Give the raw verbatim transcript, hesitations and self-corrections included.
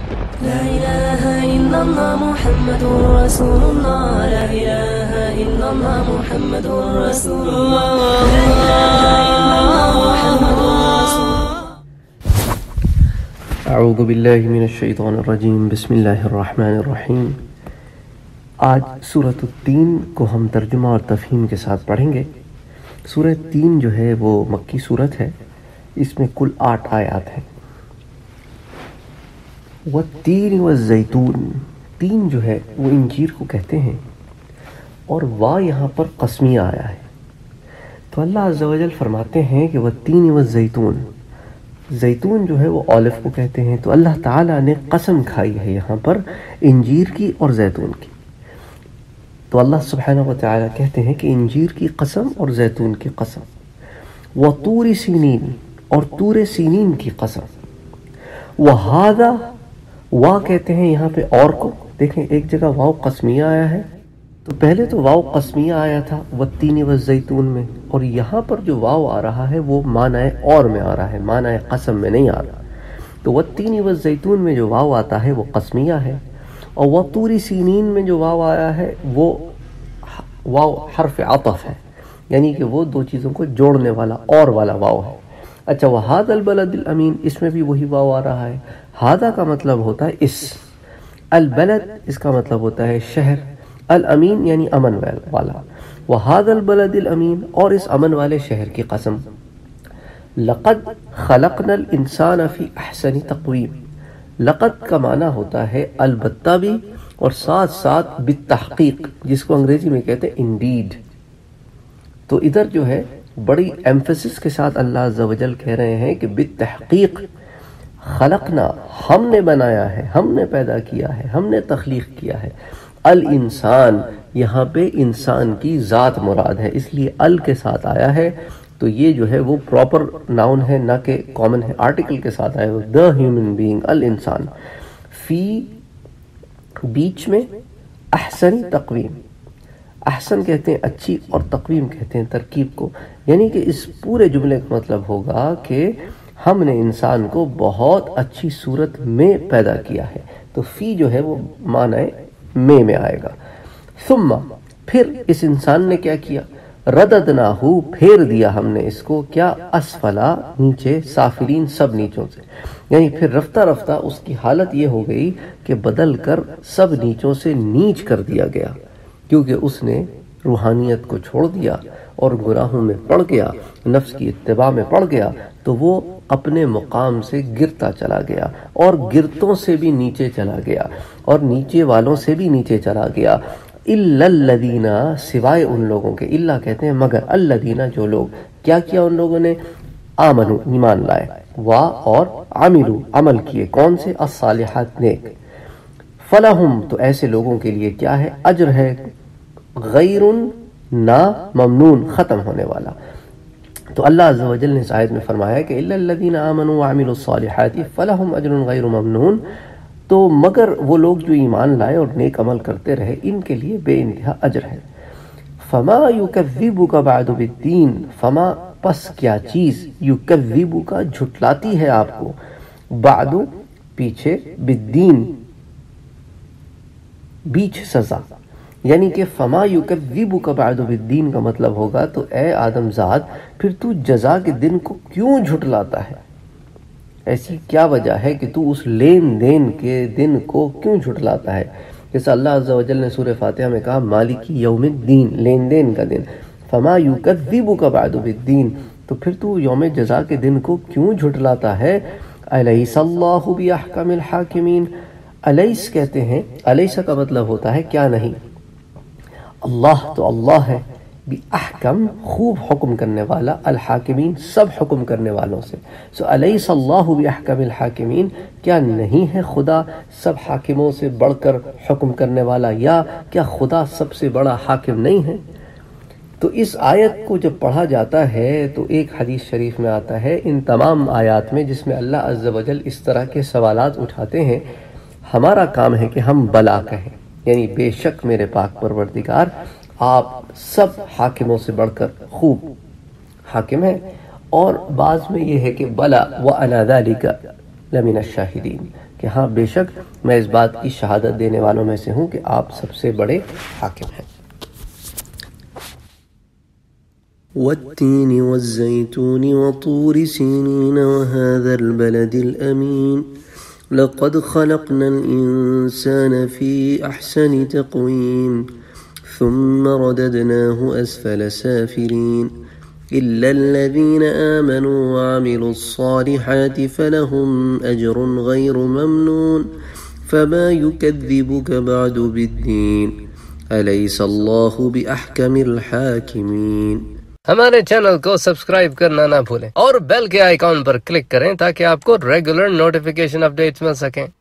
لا إله إلا الله محمد رسول الله لا إله إلا الله محمد رسول الله لا إله إلا الله محمد رسول الله. اعوذ باللہ من الشیطان الرجیم بسم اللہ الرحمن الرحیم. آج سورۃ التین کو ہم ترجمہ اور تفہیم کے ساتھ پڑھیں گے. سورۃ تین جو ہے وہ مکی سورت ہے. اس میں کل آٹھ آیات ہیں. والتین والزیتون، تین جو ہے وہ انجیر کو کہتے ہیں، اور وا یہاں پر قسمیہ آیا ہے. تو اللہ عز و جل فرماتے ہیں کہ والتین والزیتون، زیتون جو ہے وہ اولف کو کہتے ہیں. تو اللہ تعالیٰ نے قسم کھائی ہے یہاں پر انجیر کی اور زیتون کی. تو اللہ سبحانہ و تعالیٰ کہتے ہیں کہ انجیر کی قسم اور زیتون کی قسم. وطور سینین، اور طور سینین کی قسم. وہذا، وا کہتے ہیں یہاں پہ اور کو. دیکھیں ایک جگہ واو قسمیہ آیا ہے، تو پہلے تو واو قسمیہ آیا تھا والتین والزیتون میں، اور یہاں پر جو واو آ رہا ہے وہ معنی اور میں آ رہا ہے، معنی قسم میں نہیں آ رہا. تو والتین والزیتون میں جو واو آتا ہے وہ قسمیہ ہے، اور وطور سینین میں جو واو آیا ہے وہ واو حرف عطف ہے، یعنی کہ وہ دو چیزوں کو جوڑنے والا اور والا واو ہے. اچھا، وہذا البلد الامین، اس میں بھی وہی واو آ رہا ہے. ہذا کا مطلب ہوتا ہے اس، البلد اس کا مطلب ہوتا ہے شہر، الامین یعنی امن والا. وہذا البلد الامین، اور اس امن والے شہر کی قسم. لقد خلقنا الانسان فی احسن تقویم. لقد کا معنی ہوتا ہے البتہ بھی، اور ساتھ ساتھ بالتحقیق، جس کو انگریزی میں کہتے ہیں انڈیڈ. تو ادھر جو ہے بڑی ایمفیسس کے ساتھ اللہ عز و جل کہہ رہے ہیں کہ بالتحقیق خلقنا، ہم نے بنایا ہے، ہم نے پیدا کیا ہے، ہم نے تخلیق کیا ہے. الانسان، یہاں پہ انسان کی ذات مراد ہے، اس لیے ال کے ساتھ آیا ہے. تو یہ جو ہے وہ پراپر ناؤن ہے، نہ کہ کامن ہے. آرٹیکل کے ساتھ آیا ہے، the human being، الانسان. فی بیچ میں، احسن تقویم. احسن کہتے ہیں اچھی، اور تقویم کہتے ہیں ترکیب کو. یعنی کہ اس پورے جملے کا مطلب ہوگا کہ ہم نے انسان کو بہت اچھی صورت میں پیدا کیا ہے. تو فی جو ہے وہ معنی میں میں آئے گا. ثم، پھر اس انسان نے کیا کیا؟ رددناہو، پھیر دیا ہم نے اس کو کیا؟ اسفلا، نیچے، سافلین، سب نیچوں سے. یعنی پھر رفتہ رفتہ اس کی حالت یہ ہو گئی کہ بدل کر سب نیچوں سے نیچ کر دیا گیا، کیونکہ اس نے روحانیت کو چھوڑ دیا اور گناہوں میں پڑ گیا، نفس کی اتباع میں پڑ گیا. تو وہ اپنے مقام سے گرتا چلا گیا، اور گرتوں سے بھی نیچے چلا گیا، اور نیچے والوں سے بھی نیچے چلا گیا. الا الذین، سوائے ان لوگوں کے. الا کہتے ہیں مگر، الذین جو لوگ. کیا کیا ان لوگوں نے؟ آمنو، ایمان لائے، وا اور عملو، عمل کیے. کون سے؟ الصالحات، نیک. فلہم، تو ایسے لوگوں کے لیے کیا ہے؟ اجر ہے، غیر نا ممنون، ختم ہونے والا. تو اللہ عز و جل نے اس آیت میں فرمایا کہ الا الذین آمنوا وعملوا الصالحات فلہم اجر غیر ممنون. تو مگر وہ لوگ جو ایمان لائے اور نیک عمل کرتے رہے، ان کے لیے بے انتہا اجر ہے. فما یکذبک بعد بالدین، فما پس کیا چیز، یکذبک جھٹلاتی ہے آپ کو، بعد پیچھے، بالدین بیچ سزا. یعنی کہ فما یکذبک بعد بالدین کا مطلب ہوگا تو اے آدم ذات، پھر تو جزا کے دن کو کیوں جھٹلاتا ہے؟ ایسی کیا وجہ ہے کہ تو اس لین دین کے دن کو کیوں جھٹلاتا ہے؟ جیسا اللہ عز و جل نے سورہ فاتحہ میں کہا مالک یوم الدین، لین دین کا دن. فما یکذبک بعد بالدین، تو پھر تو یوم جزا کے دن کو کیوں جھٹلاتا ہے؟ الیس اللہ باحکم الحاکمین. الیس کہتے ہیں، الیس کا مطلب ہوتا ہے کیا نہیں. اللہ تو اللہ ہے، باحکم خوب حکم کرنے والا، الحاکمین سب حکم کرنے والوں سے. سو الیس اللہ باحکم الحاکمین، کیا نہیں ہے خدا سب حاکموں سے بڑھ کر حکم کرنے والا؟ یا کیا خدا سب سے بڑا حاکم نہیں ہے؟ تو اس آیت کو جب پڑھا جاتا ہے تو ایک حدیث شریف میں آتا ہے ان تمام آیات میں، جس میں اللہ عز و جل اس طرح کے سوالات اٹھاتے ہیں. ہمارا کام ہے کہ ہم بلا کہیں، یعنی بے شک میرے پاک پروردگار آپ سب حاکموں سے بڑھ کر خوب حاکم ہیں. اور بعض میں یہ ہے کہ بلا وانا ذالک، لمن الشاہدین، کہ ہاں بے شک میں اس بات کی شہادت دینے والوں میں سے ہوں کہ آپ سب سے بڑے حاکم ہیں۔ والتين والزيتون وطور سينين وهذا البلد الأمين لقد خلقنا الإنسان في أحسن تقويم ثم رددناه أسفل سافلين إلا الذين آمنوا وعملوا الصالحات فلهم أجر غير ممنون فما يكذبك بعد بالدين أليس الله بأحكم الحاكمين۔ ہمارے چینل کو سبسکرائب کرنا نہ بھولیں اور بیل کے آئیکن پر کلک کریں تاکہ آپ کو ریگولر نوٹیفیکیشن اپڈیٹس مل سکیں۔